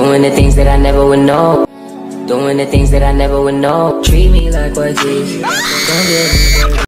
Doing the things that I never would know. Doing the things that I never would know. Treat me like what you. Don't get me dirty.